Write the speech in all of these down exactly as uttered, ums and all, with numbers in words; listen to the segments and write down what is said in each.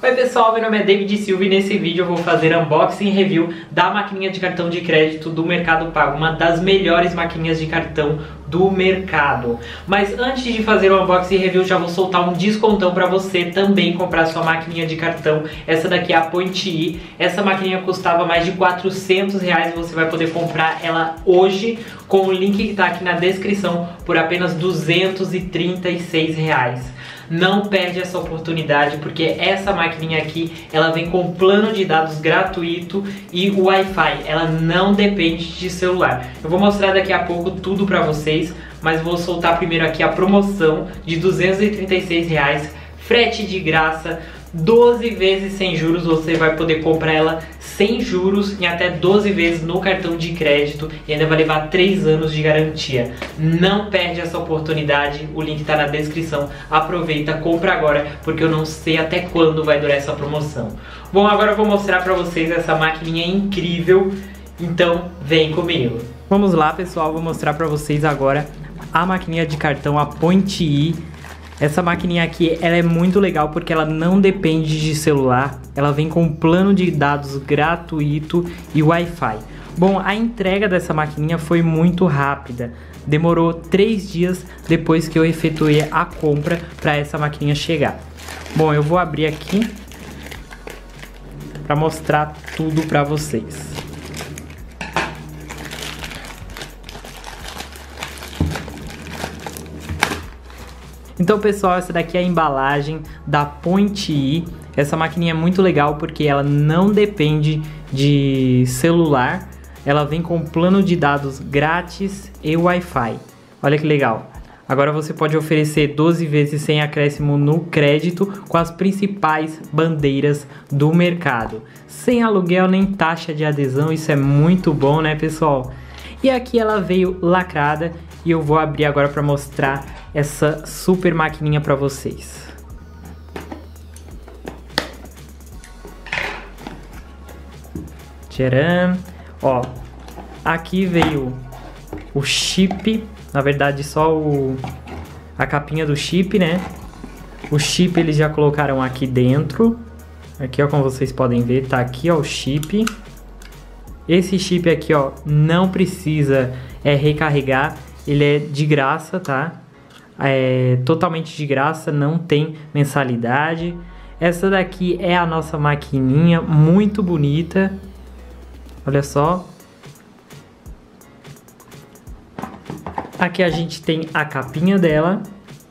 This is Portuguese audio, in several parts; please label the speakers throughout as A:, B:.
A: Oi pessoal, meu nome é David Silva e nesse vídeo eu vou fazer unboxing e review da maquininha de cartão de crédito do Mercado Pago, uma das melhores maquininhas de cartão do mercado. Mas antes de fazer o unboxing e review, já vou soltar um descontão para você também comprar sua maquininha de cartão. Essa daqui é a Point-E, essa maquininha custava mais de quatrocentos reais, você vai poder comprar ela hoje com o link que está aqui na descrição por apenas duzentos e trinta e seis reais. Não perde essa oportunidade, porque essa maquininha aqui, ela vem com plano de dados gratuito e o Wi-Fi. Ela não depende de celular. Eu vou mostrar daqui a pouco tudo pra vocês, mas vou soltar primeiro aqui a promoção de duzentos e trinta e seis reais, frete de graça, doze vezes sem juros. Você vai poder comprar ela sem juros em até doze vezes no cartão de crédito e ainda vai levar três anos de garantia. Não perde essa oportunidade, o link está na descrição. Aproveita, compra agora, porque eu não sei até quando vai durar essa promoção. Bom, agora eu vou mostrar para vocês essa maquininha incrível, então vem comigo. Vamos lá pessoal, vou mostrar para vocês agora a maquininha de cartão, a Point-E. Essa maquininha aqui, ela é muito legal porque ela não depende de celular, ela vem com plano de dados gratuito e Wi-Fi. Bom, a entrega dessa maquininha foi muito rápida, demorou três dias depois que eu efetuei a compra para essa maquininha chegar. Bom, eu vou abrir aqui para mostrar tudo para vocês. Então pessoal, essa daqui é a embalagem da Point-E. Essa maquininha é muito legal porque ela não depende de celular. Ela vem com plano de dados grátis e Wi-Fi. Olha que legal. Agora você pode oferecer doze vezes sem acréscimo no crédito com as principais bandeiras do mercado. Sem aluguel nem taxa de adesão, isso é muito bom, né pessoal? E aqui ela veio lacrada e eu vou abrir agora para mostrar essa super maquininha para vocês. Tcharam! Ó, aqui veio o chip, na verdade só o, a capinha do chip, né? O chip eles já colocaram aqui dentro. Aqui ó, como vocês podem ver, tá aqui ó o chip. Esse chip aqui ó, não precisa é, recarregar. Ele é de graça, tá? É totalmente de graça, não tem mensalidade. Essa daqui é a nossa maquininha, muito bonita. Olha só. Aqui a gente tem a capinha dela.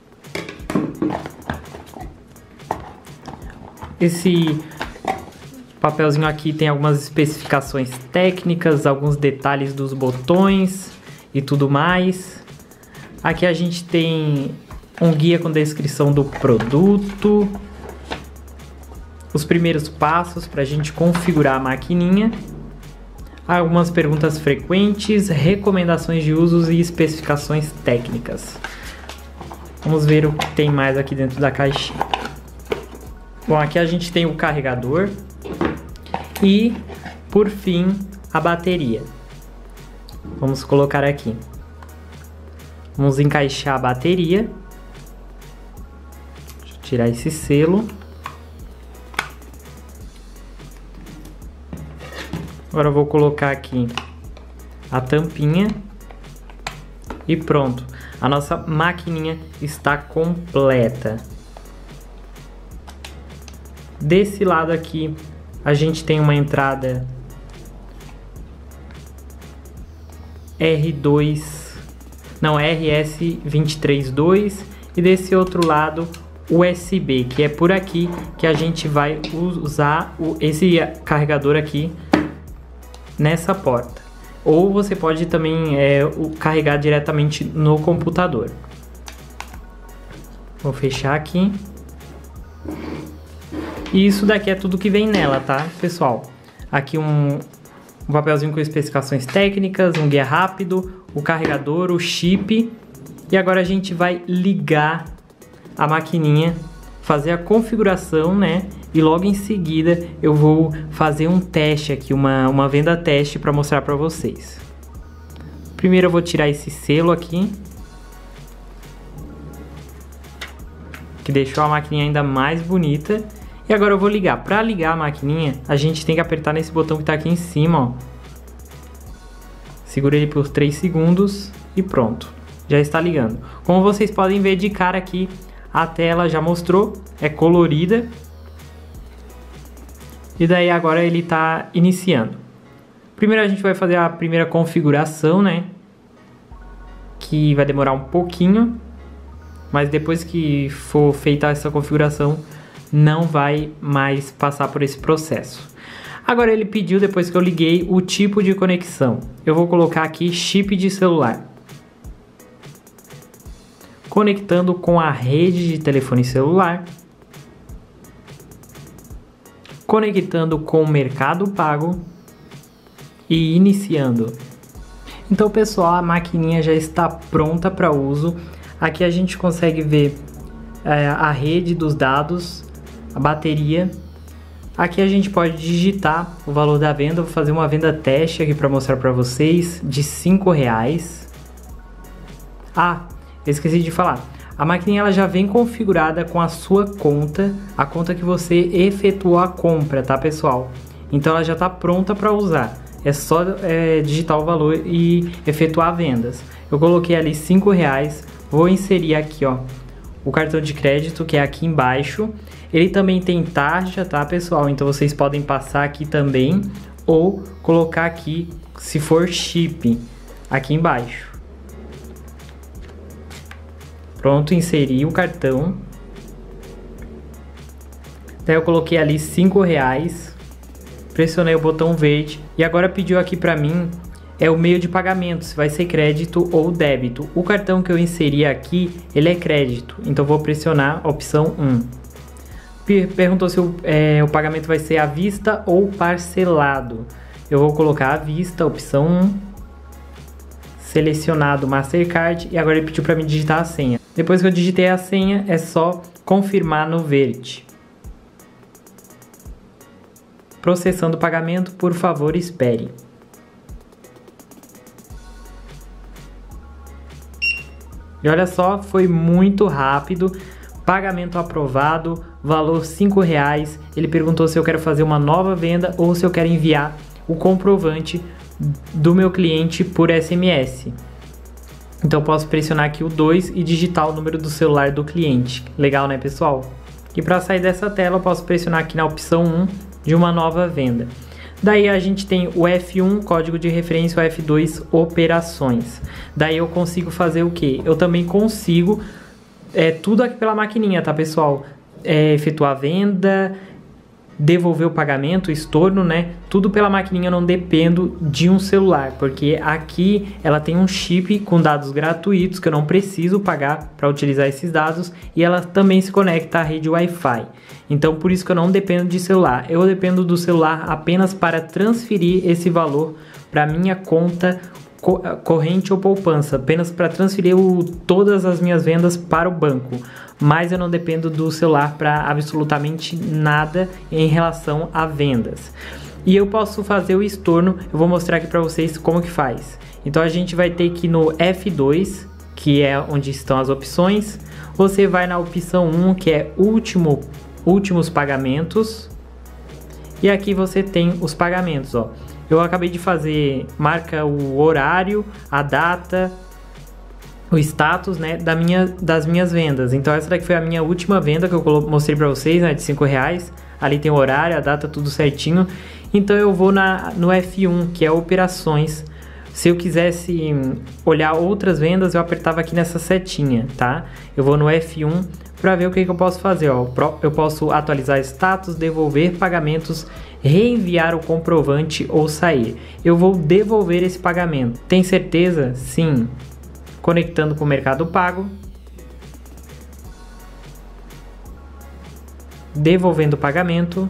A: Esse papelzinho aqui tem algumas especificações técnicas, alguns detalhes dos botões e tudo mais. Aqui a gente tem um guia com descrição do produto, os primeiros passos para a gente configurar a maquininha, algumas perguntas frequentes, recomendações de usos e especificações técnicas. Vamos ver o que tem mais aqui dentro da caixinha. Bom, aqui a gente tem o carregador e, por fim, a bateria. Vamos colocar aqui. Vamos encaixar a bateria. Deixa eu tirar esse selo. Agora eu vou colocar aqui a tampinha. E pronto. A nossa maquininha está completa. Desse lado aqui, a gente tem uma entrada R dois, não, R S dois três dois e desse outro lado U S B, que é por aqui que a gente vai usar o, esse carregador aqui nessa porta. Ou você pode também é, o, carregar diretamente no computador. Vou fechar aqui. E isso daqui é tudo que vem nela, tá, pessoal? Aqui um... um papelzinho com especificações técnicas, um guia rápido, o carregador, o chip. E agora a gente vai ligar a maquininha, fazer a configuração, né? E logo em seguida eu vou fazer um teste aqui, uma, uma venda teste para mostrar para vocês. Primeiro eu vou tirar esse selo aqui, que deixou a maquininha ainda mais bonita. E agora eu vou ligar. Para ligar a maquininha, a gente tem que apertar nesse botão que está aqui em cima, ó. Segura ele por três segundos e pronto. Já está ligando. Como vocês podem ver de cara aqui, a tela já mostrou, é colorida. E daí agora ele está iniciando. Primeiro a gente vai fazer a primeira configuração, né? Que vai demorar um pouquinho. Mas depois que for feita essa configuração, não vai mais passar por esse processo. Agora ele pediu, depois que eu liguei, o tipo de conexão. Eu vou colocar aqui chip de celular. Conectando com a rede de telefone celular. Conectando com o Mercado Pago. E iniciando. Então, pessoal, a maquininha já está pronta para uso. Aqui a gente consegue ver é, a rede dos dados, a bateria. Aqui a gente pode digitar o valor da venda. Vou fazer uma venda teste aqui para mostrar para vocês de cinco reais. Ah, esqueci de falar. A maquininha ela já vem configurada com a sua conta, a conta que você efetuou a compra, tá, pessoal? Então ela já está pronta para usar. É só é, digitar o valor e efetuar vendas. Eu coloquei ali cinco reais. Vou inserir aqui, ó, o cartão de crédito, que é aqui embaixo. Ele também tem taxa, tá, pessoal? Então vocês podem passar aqui também ou colocar aqui, se for chip, aqui embaixo. Pronto, inseri o cartão. Daí eu coloquei ali cinco reais. Pressionei o botão verde. E agora pediu aqui pra mim é o meio de pagamento, se vai ser crédito ou débito. O cartão que eu inseri aqui, ele é crédito. Então vou pressionar a opção um. Perguntou se o, é, o pagamento vai ser à vista ou parcelado. Eu vou colocar à vista, opção um. Selecionado Mastercard. E agora ele pediu para mim digitar a senha. Depois que eu digitei a senha, é só confirmar no verde. Processando o pagamento, por favor, espere. E olha só, foi muito rápido. Pagamento aprovado, valor cinco reais. Ele perguntou se eu quero fazer uma nova venda ou se eu quero enviar o comprovante do meu cliente por S M S. Então posso pressionar aqui o dois e digitar o número do celular do cliente. Legal, né, pessoal? E para sair dessa tela, eu posso pressionar aqui na opção um de uma nova venda. Daí a gente tem o F um, código de referência, o F dois, operações. Daí eu consigo fazer o que? Eu também consigo, é, tudo aqui pela maquininha, tá, pessoal? É, efetuar a venda, devolver o pagamento, estorno, né? Tudo pela maquininha, eu não dependo de um celular, porque aqui ela tem um chip com dados gratuitos que eu não preciso pagar para utilizar esses dados e ela também se conecta à rede Wi-Fi. Então por isso que eu não dependo de celular, eu dependo do celular apenas para transferir esse valor para minha conta corrente ou poupança, apenas para transferir o, todas as minhas vendas para o banco. Mas eu não dependo do celular para absolutamente nada em relação a vendas. E eu posso fazer o estorno, eu vou mostrar aqui para vocês como que faz. Então a gente vai ter que ir no F dois, que é onde estão as opções. Você vai na opção um, que é último, últimos pagamentos. E aqui você tem os pagamentos, ó. Eu acabei de fazer, marca o horário, a data, o status, né, da minha, das minhas vendas. Então essa daqui foi a minha última venda que eu mostrei para vocês, né, de cinco reais. Ali tem o horário, a data, tudo certinho. Então eu vou na, no F um, que é operações. Se eu quisesse olhar outras vendas, eu apertava aqui nessa setinha, tá? Eu vou no F um para ver o que, que eu posso fazer, ó. Eu posso atualizar status, devolver pagamentos, reenviar o comprovante ou sair. Eu vou devolver esse pagamento. Tem certeza? Sim. Conectando com o Mercado Pago. Devolvendo o pagamento.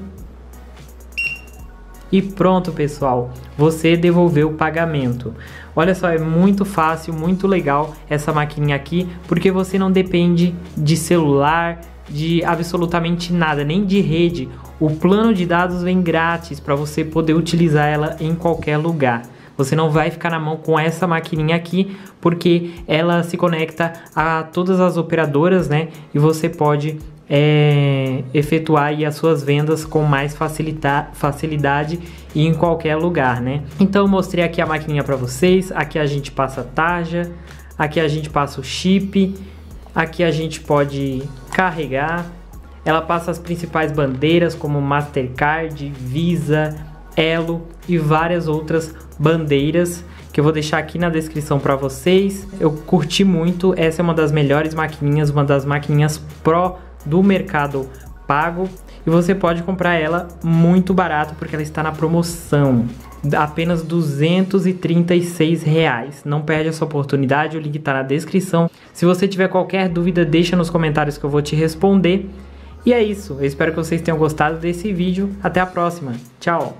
A: E pronto, pessoal. Você devolveu o pagamento. Olha só, é muito fácil, muito legal essa maquininha aqui, porque você não depende de celular, de absolutamente nada, nem de rede. O plano de dados vem grátis para você poder utilizar ela em qualquer lugar. Você não vai ficar na mão com essa maquininha aqui, porque ela se conecta a todas as operadoras, né? E você pode é, efetuar aí as suas vendas com mais facilidade e em qualquer lugar, né? Então eu mostrei aqui a maquininha para vocês. Aqui a gente passa a tarja, aqui a gente passa o chip, aqui a gente pode carregar. Ela passa as principais bandeiras como Mastercard, Visa, Elo e várias outras bandeiras que eu vou deixar aqui na descrição para vocês. Eu curti muito, essa é uma das melhores maquininhas, uma das maquininhas Pro do Mercado Pago, e você pode comprar ela muito barato porque ela está na promoção, apenas duzentos e trinta e seis reais. Não perde essa oportunidade, o link está na descrição. Se você tiver qualquer dúvida, deixa nos comentários que eu vou te responder. E é isso, eu espero que vocês tenham gostado desse vídeo. Até a próxima, tchau!